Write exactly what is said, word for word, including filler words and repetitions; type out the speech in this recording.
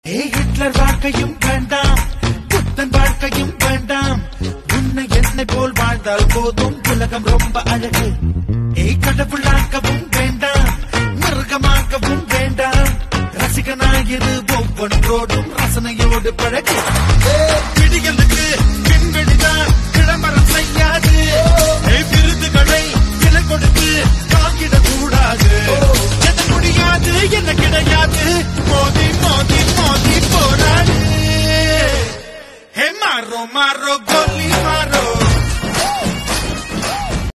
ஏய் ஹிட்லர் வாழ்க்கையும் வேண்டாம், புத்தன் வாழ்க்கையும் வேண்டாம், உன்னை என்னை போல் வாழ்ந்தால் போதும், உலகம் ரொம்ப அழகு. ஏய் கடவுளாக்கவும் வேண்டாம், மிருகமாக்கவும் வேண்டாம், ரசிகனாயிரு ஒவ்வொன்றோடும் ரசனையோடு பழகு. விடியலுக்கு விண்வெளிதான் விளம்பரம் செய்யாது, விருதுகளை விலை கொடுத்து வாங்கிடக் கூடாது. எது முடியாது என்ன கிடையாது, மோதி மோதி மோதி போராடு. ஹே மாரோ மாரோ கோலி